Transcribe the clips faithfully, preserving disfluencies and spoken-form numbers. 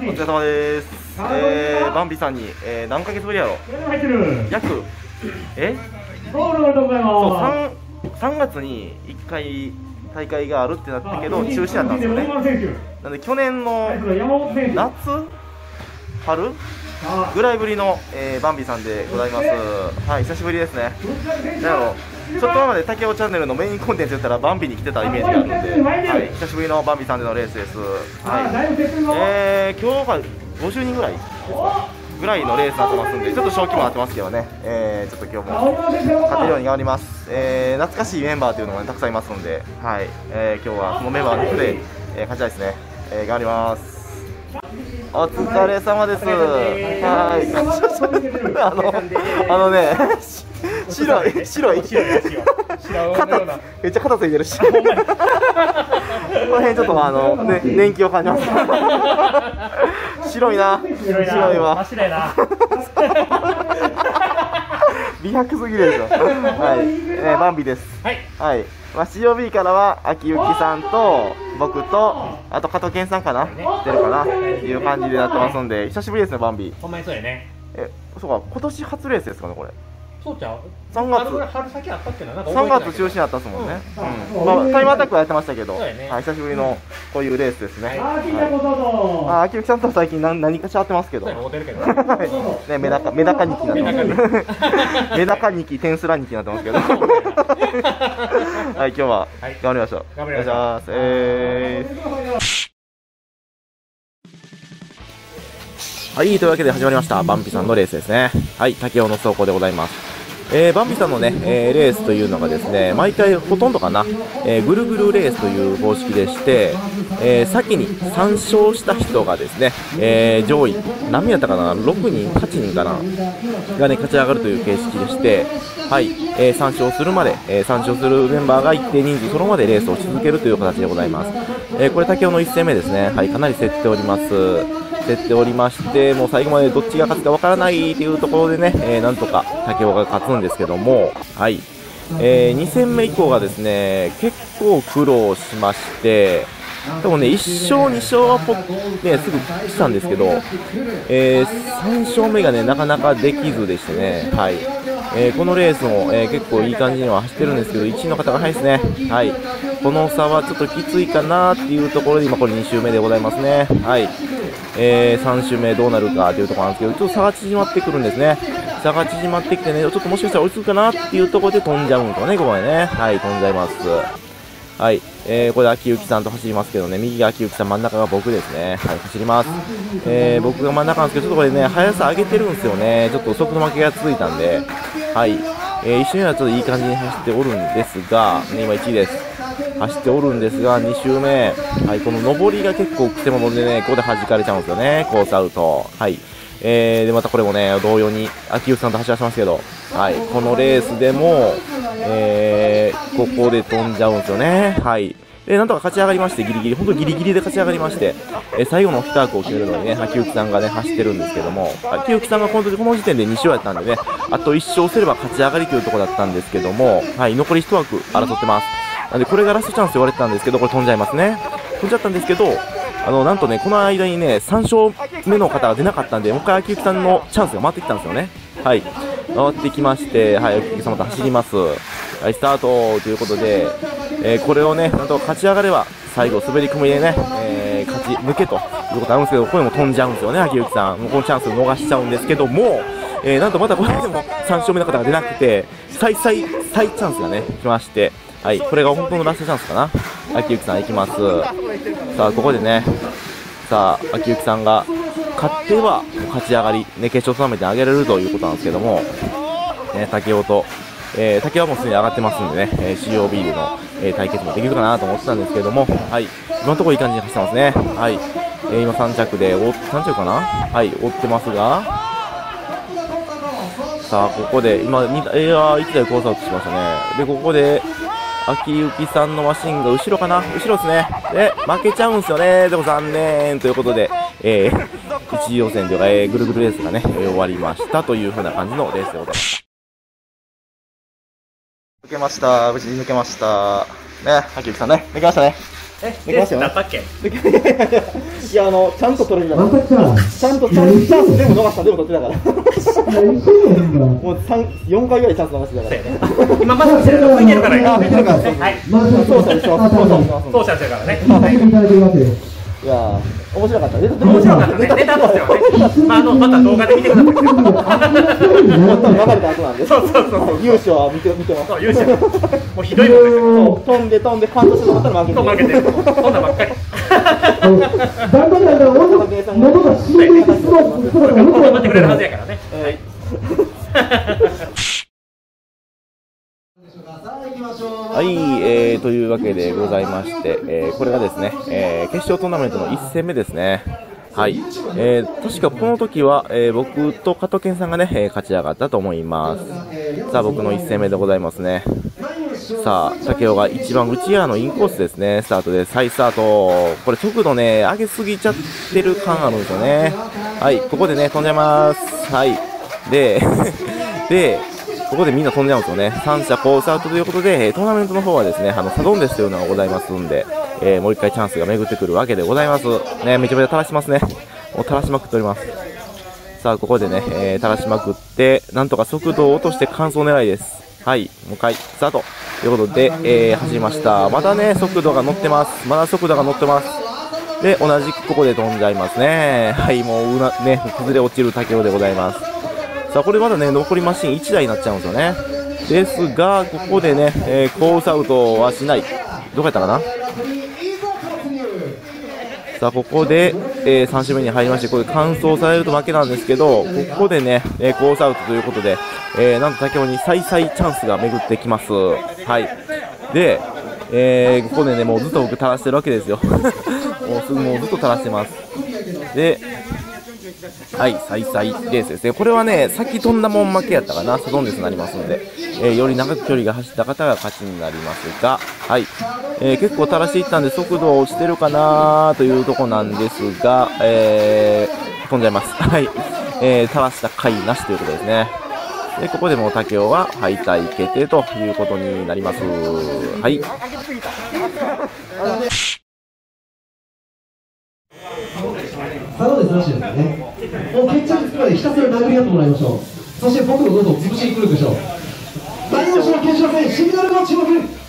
疲れ様です。えー、バンビさんに、えー、何ヶ月ぶりやろ約、えそう、3, さんがつにいっかい大会があるってなったけど、中止だったんですよね。なんで、去年の夏春ぐらいぶりの、えー、バンビさんでございます。はい、久しぶりですね。なんやろちょっと前まで竹雄チャンネルのメインコンテンツ言ったらバンビに来てたイメージがあるんで、はい、久しぶりのバンビさんでのレースです。はい、えー、今日がごじゅうにんぐらいぐらいのレースになってますんで、ちょっと小規模になってますけどね、えー、ちょっと今日も勝てるように頑張ります。えー、懐かしいメンバーというのが、ね、たくさんいますんで、はい、えー、今日はそのメンバーので、えー、勝ちたいですね。えー、頑張ります。お疲れ様です。はい。あの、あのね、白い、白い、肩、めっちゃ肩ついてるし。この辺ちょっとあの、ね、年季を感じます。白いな。白いわ。美白すぎるでしょ。はい、えー、バンビです。はい。はい。まあ、シーオービー からは秋雪さんと僕とあと加藤健さんかな、出るかなっていう感じでなってますんで、久しぶりですね、バンビ。 ほんまにそうやね。 え、そうか、今年初レースですかね、これ。 そうちゃう。 さんがつ。 春先あったっけな。 さんがつ中止になったっすもんね。うん。まあ、タイムアタックはやってましたけど、はい、久しぶりのこういうレースですね。あ、秋雪さんと最近何何かしらってますけど。ね、メダカメダカニキになってます。メダカニキ、テンスラニキになってますけど。はい、今日は頑張りましょう。お願いします。えー。はい、というわけで始まりましたバンピさんのレースですね。はい、竹雄の走行でございます。えー、バンビさんのね、えー、レースというのがですね、毎回ほとんどかな、えー、ぐるぐるレースという方式でして、えー、先にさん勝した人がですね、えー、上位、何人やったかな、ろくにん、はちにんかな、がね、勝ち上がるという形式でして、はい、えー、さん勝するまで、えー、さん勝するメンバーが一定人数そのまでレースをし続けるという形でございます。えー、これ、竹雄のいち戦目ですね、はい、かなり競っております。競っておりまして、もう最後までどっちが勝つかわからないというところでね、えー、なんとか竹雄が勝つんですけども、はい、えー、に戦目以降がですね、結構苦労しまして、でもね、いっ勝、に勝はポ、ね、すぐ来たんですけど、えー、さん勝目がね、なかなかできずでしてね、はい、えー、このレースも、えー、結構いい感じには走ってるんですけど、いちいの方が早いですね、はい、この差はちょっときついかなっていうところで、今これに周目でございますね、はい、えー、さん周目どうなるかというところなんですけど、ちょっと差が縮まってくるんですね、差が縮まってきてね、ちょっともしかしたら追いつくかなっていうところで飛んじゃうんですよね、ここまでね、はい、飛んじゃいます。はい、えー、これ秋雪さんと走りますけどね、右が秋雪さん、真ん中が僕ですね、はい、走ります。えー、僕が真ん中なんですけど、ちょっとこれね、速さ上げてるんですよね、ちょっと速度負けが続いたんで、はい、えー、一緒にはちょっといい感じに走っておるんですが、ね、今いちいです。走っておるんですが、に周目、はい、この上りが結構くせ者でね、ここで弾かれちゃうんですよね、コースアウト。はい、えー、でまたこれもね、同様に秋吉さんと走らせますけど、はい、このレースでも、えー、ここで飛んじゃうんですよね。はい、でなんとか勝ち上がりまして、ギリギリ、本当ギリギリで勝ち上がりまして、えー、最後の一枠を決めるのにね、秋吉さんがね、走ってるんですけども、秋吉さんがこのこの時点でに勝やったんでね、あといっ勝すれば勝ち上がりというところだったんですけども、はい、残り一枠争ってます。なんでこれがラストチャンスと言われてたんですけど、これ飛んじゃいますね。飛んじゃったんですけど、あのなんとね、この間にね、さん勝目の方が出なかったんで、もう一回秋雪さんのチャンスが回ってきたんですよね。はい、回ってきまして、はい、秋雪さんまた走ります。はい、スタートということで、えー、これをね、なんと勝ち上がれば、最後、滑り込みでね、えー、勝ち抜けということあるんですけど、これも飛んじゃうんですよね、秋雪さん。もうこのチャンスを逃しちゃうんですけども、えー、なんとまたこれでもさん勝目の方が出なくて、再再再チャンスがね、来まして、はい、これが本当のラストチャンスかな。秋雪さん行きます。さあ、ここでね、さあ、秋雪さんが勝っては勝ち上がり、ね、決勝トーナメントに上げられるということなんですけども、ね、竹雄と、えー、竹雄はもうすでに上がってますんでね、えー、シーオービー での、えー、対決もできるかなと思ってたんですけども、はい、今のところいい感じに走ってますね。はい、えー、今さん着で、おさん着かな、はい、追ってますが、さあ、ここで、今、エアーいち台コースアウトしましたね。で、ここで、秋雪さんのマシンが後ろかな、後ろですね。で、負けちゃうんですよね。でも残念ということで、えー、一次予選というか、えー、ぐるぐるレースがね、えー、終わりましたというふうな感じのレースでございました。抜けました。無事に抜けました。ね、秋雪さんね、抜けましたね。 え、 できましたよだったっけ？ いや、あの、ちゃんと取れるじゃないですか。ちゃんとチャンス、チャンス全部逃した、全部取ってたから。もう三、四回ぐらいチャンス逃してたから。 今まで見てるから、見てるから。 あ、見てるから。はい。そうそう、そうそう、 そうしてるからね。 いやー、面白かった。面白かったね。ネタとしてはね。まあ、あの、また動画で見てください。 流れた後なんで。そうそうそう。優勝は見て、見てます。 優勝。もうひどいもんですよ。 飛んで飛んで、感動してなかったら負けてる。 負けてる。そんなばっかり。 だんだんだんだん喉が死んでいく姿がよく頑張ってくれるはずやからね。 はい、えー、というわけでございまして、えー、これがですね、えー、決勝トーナメントのいっ戦目ですね。はい、えー、確かこの時は、えー、僕と加藤健さんがね、えー、勝ち上がったと思います。さあ、僕のいち戦目でございますね。さあ、竹雄が一番内側のインコースですね。スタートです。はい、スタート。これ速度ね、上げすぎちゃってる感あるんですよね。はい、ここでね、飛んじゃいます。はい。で、で、ここでみんな飛んじゃうんですよね。三者コースアウトということで、トーナメントの方はですね、あの、サドンデスというのがございますんで、えー、もう一回チャンスが巡ってくるわけでございます。ね、めちゃめちゃ垂らしますね。もう垂らしまくっております。さあ、ここでね、えー、垂らしまくって、なんとか速度を落として完走狙いです。はい、もう一回、スタート。ということで、えー、走りました。まだね、速度が乗ってます。まだ速度が乗ってます。で、同じくここで飛んじゃいますね。はい、もう、うな、ね、崩れ落ちる竹雄でございます。さあ、これまだね、残りマシンいちだいになっちゃうんですよね。ですが、ここでね、えー、コースアウトはしない。どこやったかな。さあ、ここで、えー、さん周目に入りまして、これ完走されると負けなんですけど、ここでね、えー、コースアウトということで、えー、なんと竹雄に再々チャンスが巡ってきます。はい。で、えー、ここでね、もうずっと僕垂らしてるわけですよ。もうすぐもうずっと垂らしてます。で、はい、再々レースですね。これはね、先飛んだもん負けやったかな、サドンデスになりますので、えー、より長く距離が走った方が勝ちになりますが、はい、えー、結構垂らしていったんで速度は落ちてるかなというとこなんですが、えー、飛んじゃいます。はい、えー、垂らした回なしということですね。で、ここでもう竹雄は敗退決定ということになります。はい。 サドンデスなしですよね。もう決着つくまでひたすら殴り合ってもらいましょう。そして僕のどんどん潰しに来るでしょう。第四種の決勝戦、シグナルの注目。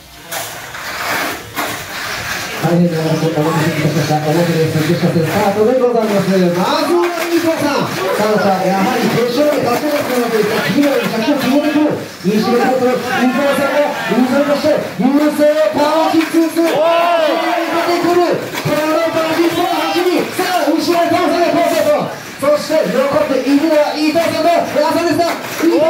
大変なお待たせいたしました。表レース決勝戦スタートでございます。まずは伊藤さん、三者やはり決勝で勝ちますので、次の着地を決めてくる。いい仕事をする伊藤さんが優勝として優勢を保ちつつ、出てくる。このバジットの走り、さあ後ろへ倒さないコースと。そして残っているのは伊藤さんと朝ですが、伊藤さん、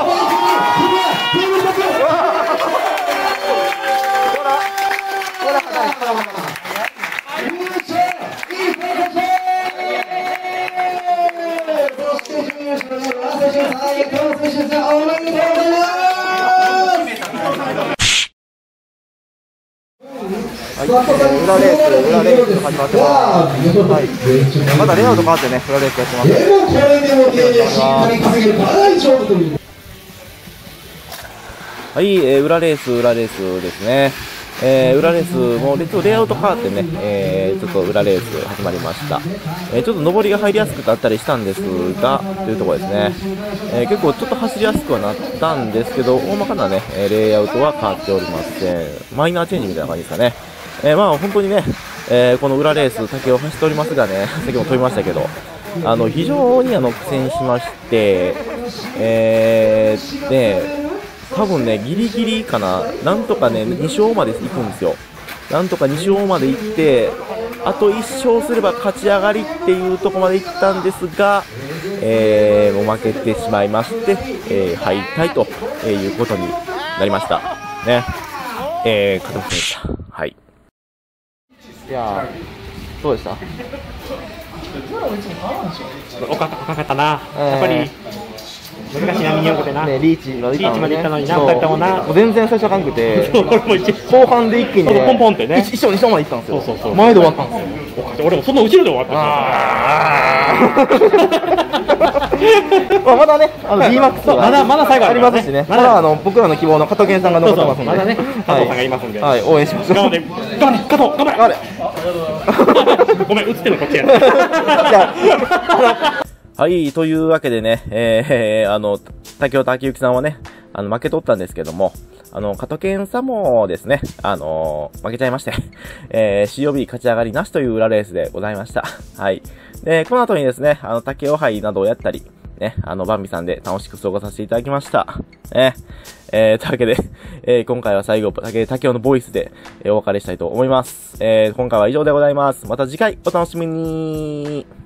はい、裏レース、裏レース始まってます。はい、まだレイアウト変わってね、裏レースやってます。 でもこれでもしっかり稼げるかなり勝負という。 はい、えー、裏レース、裏レースですね。えー、裏レースもちょっとレイアウト変わってね、えー、ちょっと裏レース始まりました。えー、ちょっと上りが入りやすくなったりしたんですが、というところですね。えー、結構ちょっと走りやすくはなったんですけど、大まかなね、レイアウトは変わっておりません。マイナーチェンジみたいな感じですかね。えー、まあ本当にね、えー、この裏レース、竹を走っておりますがね、先も飛びましたけど、あの非常にあの苦戦しまして、えー、で、多分ね、ギリギリかな、なんとかね、に勝まで行くんですよ。なんとかに勝まで行って、あといっ勝すれば勝ち上がりっていうところまで行ったんですが、えー、もう負けてしまいまして、えー、敗退ということになりました。ね。えー、加藤選手でした。はい。いやー、どうでした？ おかかかったな、やっぱり難しいな、ミニ四駆でな、 ね、リーチまで行ったのに、ね、 リーチまで行ったのにな、ふたりともな、 もう全然最初あかんくて、後半で一気に、ね、 ポンポンってね、 一勝二勝まで行ったんですよ。 そうそうそう、 前で終わったんですよ。 俺もその後ろで終わったんですよ。 まあまだね、あの ビーマックス がまだまだ最後ありますしね。まだあの僕らの希望の加藤健さんが残ってますんで。 まだね、加藤さんがいますんで。 はい、応援しましょう。 頑張れ、頑張れ、加藤、頑張れ。 頑張れ。 ごめん、映ってるのこっちや。 はい、というわけでね、えー、あの、竹尾武之さんはね、あの、負け取ったんですけども、あの、加藤健さんもですね、あのー、負けちゃいまして、えー、シーオービー 勝ち上がりなしという裏レースでございました。はい。で、この後にですね、あの、竹尾杯などをやったり、ね、あの、バンビさんで楽しく過ごさせていただきました。ね。えー、というわけで、えー、今回は最後、竹、竹尾のボイスで、えー、お別れしたいと思います。えー、今回は以上でございます。また次回お楽しみに。